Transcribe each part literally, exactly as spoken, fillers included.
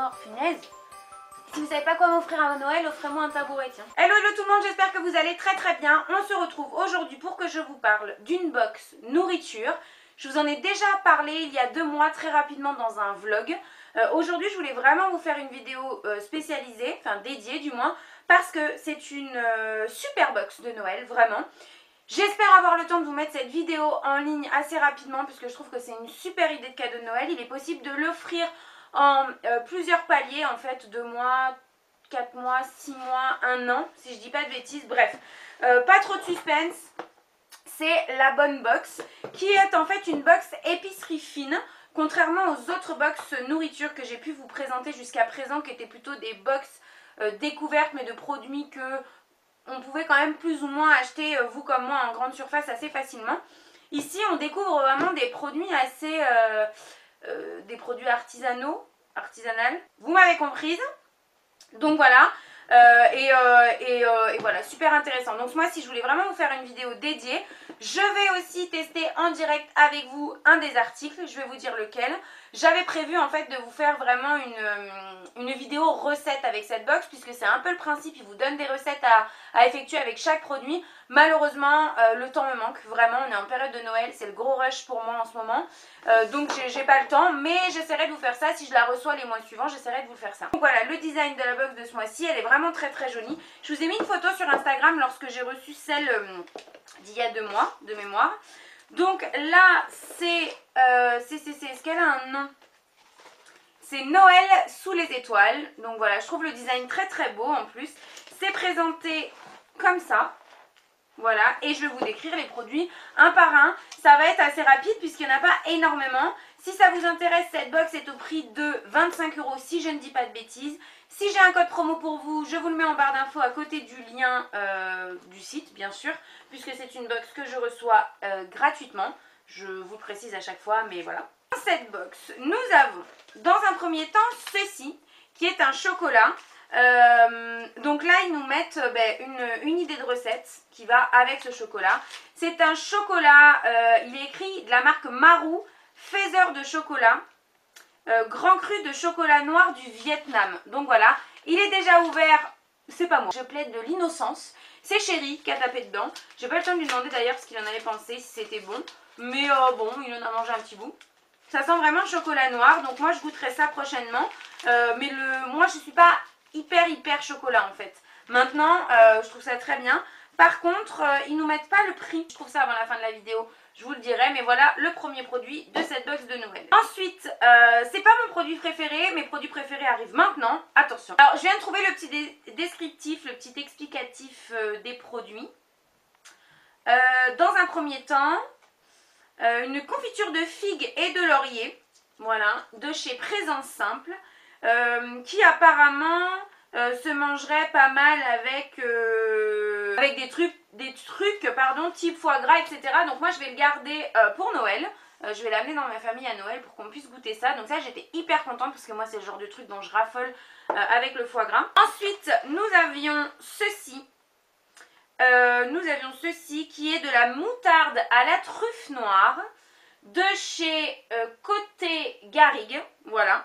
Oh punaise. Si vous savez pas quoi m'offrir à Noël, offrez-moi un tabouret, tiens. Hello, hello tout le monde, j'espère que vous allez très très bien. On se retrouve aujourd'hui pour que je vous parle d'une box nourriture. Je vous en ai déjà parlé il y a deux mois très rapidement dans un vlog. Euh, aujourd'hui, je voulais vraiment vous faire une vidéo euh, spécialisée, enfin dédiée du moins, parce que c'est une euh, super box de Noël, vraiment. J'espère avoir le temps de vous mettre cette vidéo en ligne assez rapidement, puisque je trouve que c'est une super idée de cadeau de Noël. Il est possible de l'offrir en euh, plusieurs paliers, en fait, deux mois, quatre mois, six mois, un an, si je dis pas de bêtises. Bref, euh, pas trop de suspense. C'est la bonne box, qui est en fait une box épicerie fine, contrairement aux autres box nourriture que j'ai pu vous présenter jusqu'à présent, qui étaient plutôt des box euh, découvertes, mais de produits que on pouvait quand même plus ou moins acheter, euh, vous comme moi, en grande surface assez facilement. Ici, on découvre vraiment des produits assez... Euh, euh, des produits artisanaux, artisanales. Vous m'avez comprise. Donc voilà. Euh, et, euh, et, euh, et voilà, super intéressant. Donc moi, si je voulais vraiment vous faire une vidéo dédiée, je vais aussi tester en direct avec vous un des articles. Je vais vous dire lequel. J'avais prévu en fait de vous faire vraiment une, une vidéo recette avec cette box, puisque c'est un peu le principe, il vous donne des recettes à, à effectuer avec chaque produit. Malheureusement, euh, le temps me manque, vraiment, on est en période de Noël, c'est le gros rush pour moi en ce moment. Euh, donc j'ai pas le temps, mais j'essaierai de vous faire ça. Si je la reçois les mois suivants, j'essaierai de vous faire ça. Donc voilà, le design de la box de ce mois-ci, elle est vraiment très très jolie. Je vous ai mis une photo sur Instagram lorsque j'ai reçu celle euh, d'il y a deux mois, de mémoire. Donc là, c'est... Euh, c'est... Est-ce qu'elle a un nom? C'est Noël sous les étoiles. Donc voilà, je trouve le design très très beau en plus. C'est présenté comme ça. Voilà, et je vais vous décrire les produits un par un. Ça va être assez rapide puisqu'il n'y en a pas énormément. Si ça vous intéresse, cette box est au prix de vingt-cinq euros si je ne dis pas de bêtises. Si j'ai un code promo pour vous, je vous le mets en barre d'infos à côté du lien euh, du site, bien sûr, puisque c'est une box que je reçois euh, gratuitement. Je vous le précise à chaque fois, mais voilà. Dans cette box, nous avons dans un premier temps ceci, qui est un chocolat. Euh, donc là ils nous mettent euh, ben, une, une idée de recette qui va avec ce chocolat. C'est un chocolat, euh, il est écrit de la marque Marou, faiseur de chocolat, euh, grand cru de chocolat noir du Vietnam. Donc voilà, il est déjà ouvert, c'est pas moi, je plaide de l'innocence. C'est Chéri qui a tapé dedans. J'ai pas le temps de lui demander d'ailleurs ce qu'il en avait pensé, si c'était bon. Mais euh, bon, il en a mangé un petit bout. Ça sent vraiment le chocolat noir, donc moi je goûterai ça prochainement. Euh, mais le, moi je suis pas hyper hyper chocolat en fait. Maintenant euh, je trouve ça très bien. Par contre euh, ils nous mettent pas le prix. Je trouve ça avant la fin de la vidéo, je vous le dirai. Mais voilà le premier produit de cette box de Noël. Ensuite euh, c'est pas mon produit préféré. Mes produits préférés arrivent maintenant. Attention. Alors je viens de trouver le petit dé descriptif, le petit explicatif euh, des produits. euh, Dans un premier temps, euh, une confiture de figues et de laurier. Voilà, de chez Présence Simple. Euh, qui apparemment euh, se mangerait pas mal avec, euh, avec des trucs, des trucs pardon, type foie gras, et cetera. Donc moi je vais le garder euh, pour Noël. Euh, je vais l'amener dans ma famille à Noël pour qu'on puisse goûter ça. Donc ça j'étais hyper contente parce que moi c'est le genre de truc dont je raffole euh, avec le foie gras. Ensuite nous avions ceci. Euh, nous avions ceci qui est de la moutarde à la truffe noire de chez euh, Côté Garrigue. Voilà.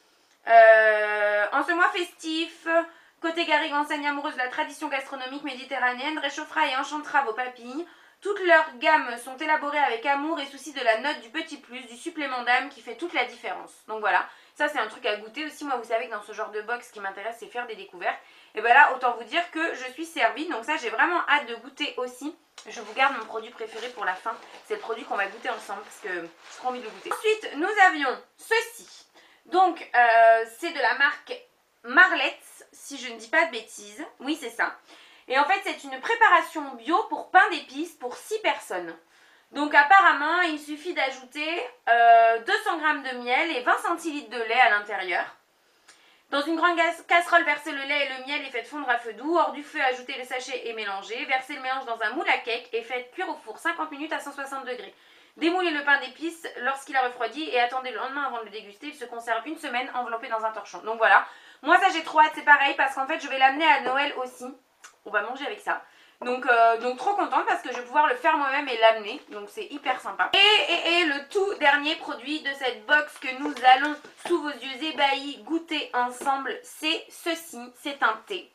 Euh, en ce mois festif, Côté Garrigue, enseigne amoureuse de la tradition gastronomique méditerranéenne, réchauffera et enchantera vos papilles. Toutes leurs gammes sont élaborées avec amour et souci de la note du petit plus, du supplément d'âme qui fait toute la différence. Donc voilà, ça c'est un truc à goûter aussi. Moi vous savez que dans ce genre de box, ce qui m'intéresse c'est faire des découvertes. Et bien là, autant vous dire que je suis servie. Donc ça j'ai vraiment hâte de goûter aussi. Je vous garde mon produit préféré pour la fin. C'est le produit qu'on va goûter ensemble parce que j'ai trop envie de le goûter. Ensuite, nous avions ceci. Donc, euh, c'est de la marque Marlette, si je ne dis pas de bêtises. Oui, c'est ça. Et en fait, c'est une préparation bio pour pain d'épices pour six personnes. Donc, apparemment, il suffit d'ajouter euh, deux cents grammes de miel et vingt centilitres de lait à l'intérieur. Dans une grande casserole, versez le lait et le miel et faites fondre à feu doux. Hors du feu, ajoutez le sachet et mélangez. Versez le mélange dans un moule à cake et faites cuire au four cinquante minutes à cent soixante degrés. Démoulez le pain d'épices lorsqu'il a refroidi et attendez le lendemain avant de le déguster. Il se conserve une semaine enveloppé dans un torchon. Donc voilà, moi ça j'ai trop hâte, c'est pareil parce qu'en fait je vais l'amener à Noël aussi. On va manger avec ça. Donc, euh, donc trop contente parce que je vais pouvoir le faire moi-même et l'amener. Donc c'est hyper sympa. Et, et, et le tout dernier produit de cette box que nous allons, sous vos yeux ébahis, goûter ensemble, c'est ceci. C'est un thé.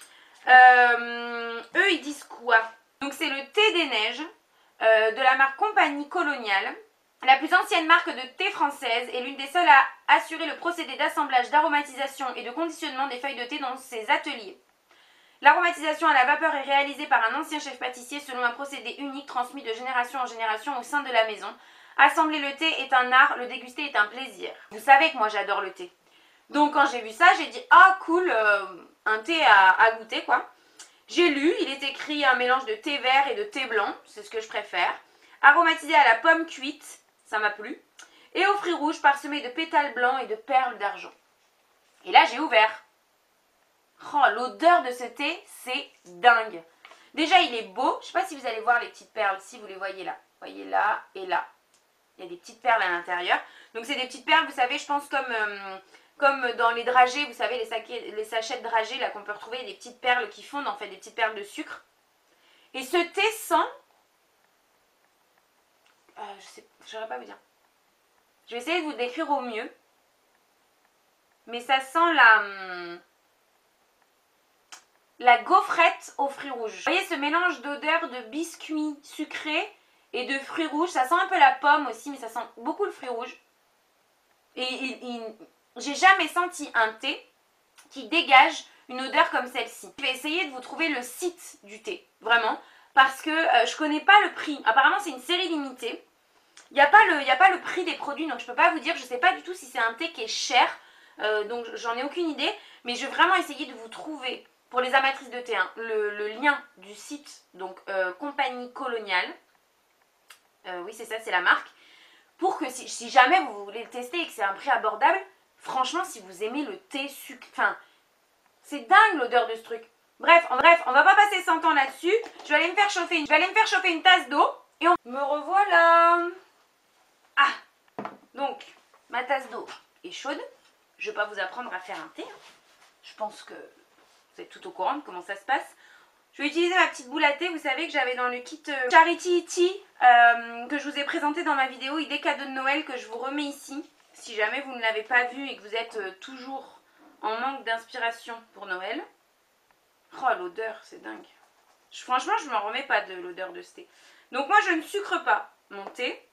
Euh, eux ils disent quoi? Donc c'est le thé des neiges euh, de la marque Compagnie Coloniale. La plus ancienne marque de thé française et l'une des seules à assurer le procédé d'assemblage, d'aromatisation et de conditionnement des feuilles de thé dans ses ateliers. L'aromatisation à la vapeur est réalisée par un ancien chef pâtissier selon un procédé unique transmis de génération en génération au sein de la maison. Assembler le thé est un art, le déguster est un plaisir. Vous savez que moi j'adore le thé. Donc quand j'ai vu ça, j'ai dit ah cool, euh, un thé à, à goûter quoi. J'ai lu, il est écrit un mélange de thé vert et de thé blanc, c'est ce que je préfère. Aromatisé à la pomme cuite, ça m'a plu. Et aux fruits rouges parsemés de pétales blancs et de perles d'argent. Et là j'ai ouvert. Oh, l'odeur de ce thé, c'est dingue. Déjà, il est beau. Je ne sais pas si vous allez voir les petites perles, si vous les voyez là. Vous voyez là et là. Il y a des petites perles à l'intérieur. Donc, c'est des petites perles, vous savez, je pense comme, euh, comme dans les dragées, vous savez, les, saquets, les sachets de dragées là qu'on peut retrouver, des petites perles qui fondent, en fait, des petites perles de sucre. Et ce thé sent... Euh, je sais, je saurais pas vous dire. Je vais essayer de vous le décrire au mieux. Mais ça sent la... Hum, la gaufrette aux fruits rouges. Vous voyez ce mélange d'odeur de biscuits sucrés et de fruits rouges. Ça sent un peu la pomme aussi, mais ça sent beaucoup le fruit rouge. Et il, il, j'ai jamais senti un thé qui dégage une odeur comme celle-ci. Je vais essayer de vous trouver le site du thé, vraiment, parce que euh, je connais pas le prix. Apparemment, c'est une série limitée. Il n'y a pas le, il n'y a pas le prix des produits, donc je peux pas vous dire. Je sais pas du tout si c'est un thé qui est cher, euh, donc j'en ai aucune idée. Mais je vais vraiment essayer de vous trouver... Pour les amatrices de thé, hein, le, le lien du site, donc euh, Compagnie Coloniale, euh, oui c'est ça, c'est la marque, pour que si, si jamais vous voulez le tester et que c'est un prix abordable, franchement si vous aimez le thé sucre, enfin, c'est dingue l'odeur de ce truc. Bref, en bref, on va pas passer cent ans là-dessus, je vais aller me faire chauffer une, je vais aller me faire chauffer une tasse d'eau, et on me revoilà. Ah, donc, ma tasse d'eau est chaude, je vais pas vous apprendre à faire un thé, hein. Je pense que... Vous êtes tout au courant de comment ça se passe. Je vais utiliser ma petite boule à thé, vous savez que j'avais dans le kit euh, Charity Tea euh, que je vous ai présenté dans ma vidéo idée cadeau de Noël que je vous remets ici. Si jamais vous ne l'avez pas vu et que vous êtes euh, toujours en manque d'inspiration pour Noël. Oh l'odeur, c'est dingue. Je, franchement, je ne m'en remets pas de l'odeur de ce thé. Donc moi, je ne sucre pas mon thé.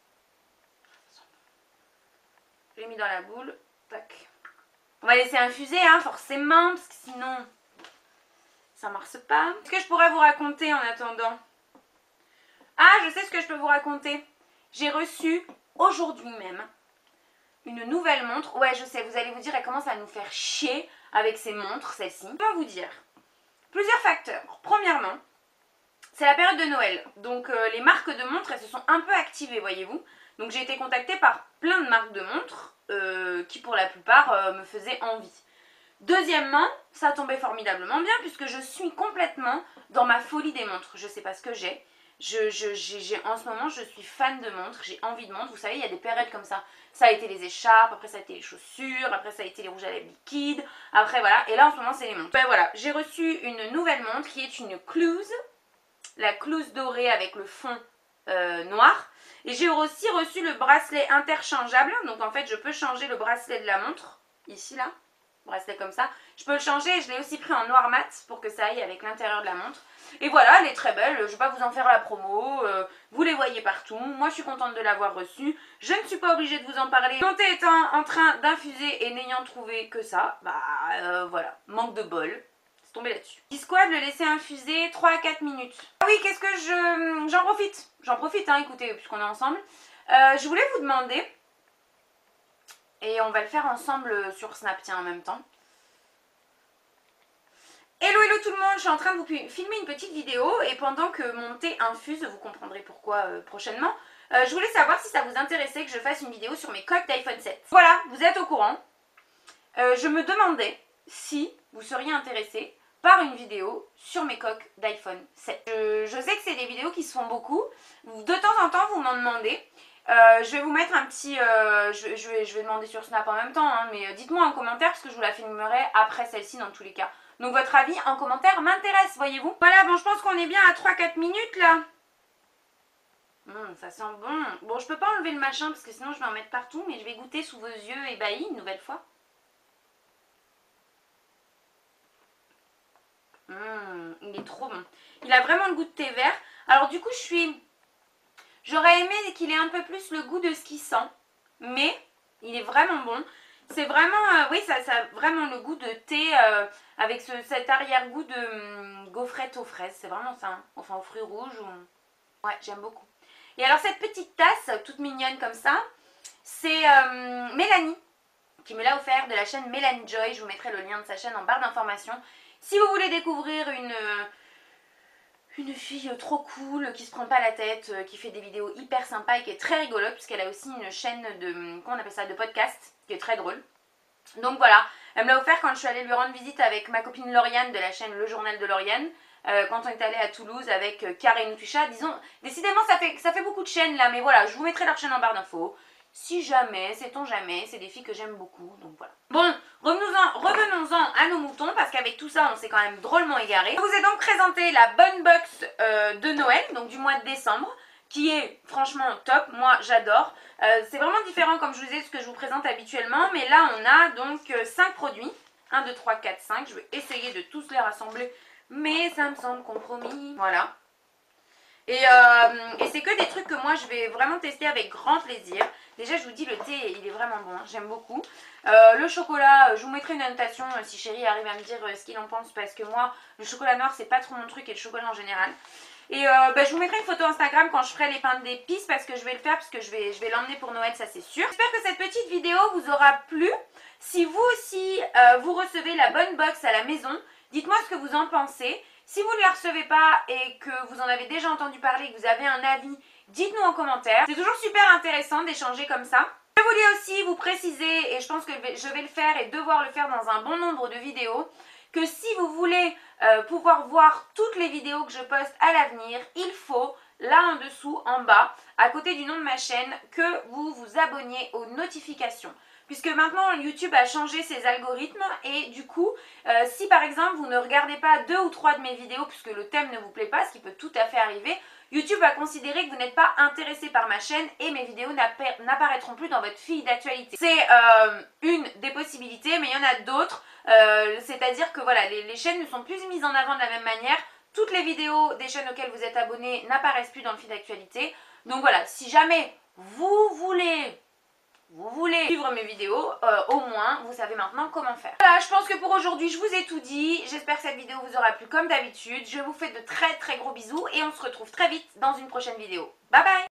Je l'ai mis dans la boule. Tac. On va laisser infuser, hein, forcément, parce que sinon, ça ne marche pas. Qu'est-ce que je pourrais vous raconter en attendant? Ah, je sais ce que je peux vous raconter. J'ai reçu aujourd'hui même une nouvelle montre. Ouais, je sais, vous allez vous dire, elle commence à nous faire chier avec ces montres, celle-ci. Comment vous dire? Plusieurs facteurs. Premièrement, c'est la période de Noël. Donc, euh, les marques de montres, elles se sont un peu activées, voyez-vous. Donc, j'ai été contactée par plein de marques de montres. Euh, qui pour la plupart euh, me faisait envie. Deuxièmement, ça tombait formidablement bien puisque je suis complètement dans ma folie des montres. Je sais pas ce que j'ai. Je, je, j'ai, j'ai, en ce moment, je suis fan de montres. J'ai envie de montres. Vous savez, il y a des périodes comme ça. Ça a été les écharpes, après ça a été les chaussures, après ça a été les rouges à lèvres liquides. Après voilà, et là en ce moment c'est les montres. Ben voilà, j'ai reçu une nouvelle montre qui est une Cluse. La Cluse dorée avec le fond euh, noir. Et j'ai aussi reçu le bracelet interchangeable. Donc en fait je peux changer le bracelet de la montre. Ici là. Bracelet comme ça. Je peux le changer et je l'ai aussi pris en noir mat pour que ça aille avec l'intérieur de la montre. Et voilà, elle est très belle. Je ne vais pas vous en faire la promo. Euh, vous les voyez partout. Moi je suis contente de l'avoir reçue. Je ne suis pas obligée de vous en parler. Mon thé étant en train d'infuser et n'ayant trouvé que ça. Bah euh, voilà. Manque de bol. Tomber là-dessus. Disquad, le laisser infuser trois à quatre minutes. Ah oui, qu'est-ce que je... J'en profite. J'en profite, hein, écoutez, puisqu'on est ensemble. Euh, je voulais vous demander, et on va le faire ensemble sur Snap, tiens, en même temps. Hello, hello tout le monde, je suis en train de vous filmer une petite vidéo, et pendant que mon thé infuse, vous comprendrez pourquoi euh, prochainement, euh, je voulais savoir si ça vous intéressait que je fasse une vidéo sur mes coques d'iPhone sept. Voilà, vous êtes au courant. Euh, je me demandais si vous seriez intéressé par une vidéo sur mes coques d'iPhone sept. Je, je sais que c'est des vidéos qui se font beaucoup. De temps en temps, vous m'en demandez. Euh, je vais vous mettre un petit... Euh, je, je, vais, je vais demander sur Snap en même temps, hein, mais dites-moi en commentaire parce que je vous la filmerai après celle-ci dans tous les cas. Donc votre avis en commentaire m'intéresse, voyez-vous. Voilà, bon, je pense qu'on est bien à trois quatre minutes là. Mmh, ça sent bon. Bon, je peux pas enlever le machin parce que sinon je vais en mettre partout, mais je vais goûter sous vos yeux ébahis une nouvelle fois. Mmh, il est trop bon. Il a vraiment le goût de thé vert. Alors du coup, je suis... J'aurais aimé qu'il ait un peu plus le goût de ce qu'il sent, mais il est vraiment bon. C'est vraiment, euh, oui, ça, ça a vraiment le goût de thé euh, avec ce, cet arrière-goût de hum, gaufrette aux fraises. C'est vraiment ça, hein. Enfin aux fruits rouges. Ou... Ouais, j'aime beaucoup. Et alors cette petite tasse, toute mignonne comme ça, c'est euh, Mélanie qui me l'a offert de la chaîne Mélanie Joy. Je vous mettrai le lien de sa chaîne en barre d'informations. Si vous voulez découvrir une... Une fille trop cool, qui se prend pas la tête, qui fait des vidéos hyper sympas et qui est très rigolote, puisqu'elle a aussi une chaîne de, comment on appelle ça, de podcast, qui est très drôle. Donc voilà, elle me l'a offert quand je suis allée lui rendre visite avec ma copine Lauriane de la chaîne Le Journal de Lauriane, euh, quand on est allé à Toulouse avec Karine Nutusha. Disons, décidément ça fait, ça fait beaucoup de chaînes là, mais voilà, je vous mettrai leur chaîne en barre d'infos. Si jamais, sait-on jamais, c'est des filles que j'aime beaucoup, donc voilà. Bon, revenons-en revenons-en à nos moutons, parce qu'avec tout ça, on s'est quand même drôlement égaré. Je vous ai donc présenté la bonne box euh, de Noël, donc du mois de décembre, qui est franchement top, moi j'adore. Euh, c'est vraiment différent, comme je vous disais, de ce que je vous présente habituellement, mais là on a donc euh, cinq produits. un, deux, trois, quatre, cinq, je vais essayer de tous les rassembler, mais ça me semble compromis. Voilà. Et, euh, et c'est que des trucs que moi je vais vraiment tester avec grand plaisir. Déjà je vous dis, le thé il est vraiment bon, hein, j'aime beaucoup. euh, Le chocolat, je vous mettrai une annotation euh, si chérie arrive à me dire euh, ce qu'il en pense, parce que moi le chocolat noir c'est pas trop mon truc, et le chocolat en général. Et euh, bah, je vous mettrai une photo Instagram quand je ferai les pains d'épices, parce que je vais le faire, parce que je vais, je vais l'emmener pour Noël, ça c'est sûr. J'espère que cette petite vidéo vous aura plu. Si vous aussi euh, vous recevez la bonne box à la maison, dites-moi ce que vous en pensez. Si vous ne la recevez pas et que vous en avez déjà entendu parler, que vous avez un avis, dites-nous en commentaire. C'est toujours super intéressant d'échanger comme ça. Je voulais aussi vous préciser, et je pense que je vais le faire et devoir le faire dans un bon nombre de vidéos, que si vous voulez euh, pouvoir voir toutes les vidéos que je poste à l'avenir, il faut, là en dessous, en bas, à côté du nom de ma chaîne, que vous vous abonniez aux notifications. Puisque maintenant YouTube a changé ses algorithmes, et du coup, euh, si par exemple vous ne regardez pas deux ou trois de mes vidéos puisque le thème ne vous plaît pas, ce qui peut tout à fait arriver, YouTube va considérer que vous n'êtes pas intéressé par ma chaîne et mes vidéos n'apparaîtront plus dans votre fil d'actualité. C'est euh, une des possibilités, mais il y en a d'autres, euh, c'est-à-dire que voilà, les, les chaînes ne sont plus mises en avant de la même manière. Toutes les vidéos des chaînes auxquelles vous êtes abonnés n'apparaissent plus dans le fil d'actualité. Donc voilà, si jamais vous voulez... Vous voulez suivre mes vidéos, euh, au moins vous savez maintenant comment faire. Voilà, je pense que pour aujourd'hui je vous ai tout dit. J'espère que cette vidéo vous aura plu comme d'habitude. Je vous fais de très très gros bisous et on se retrouve très vite dans une prochaine vidéo. Bye bye.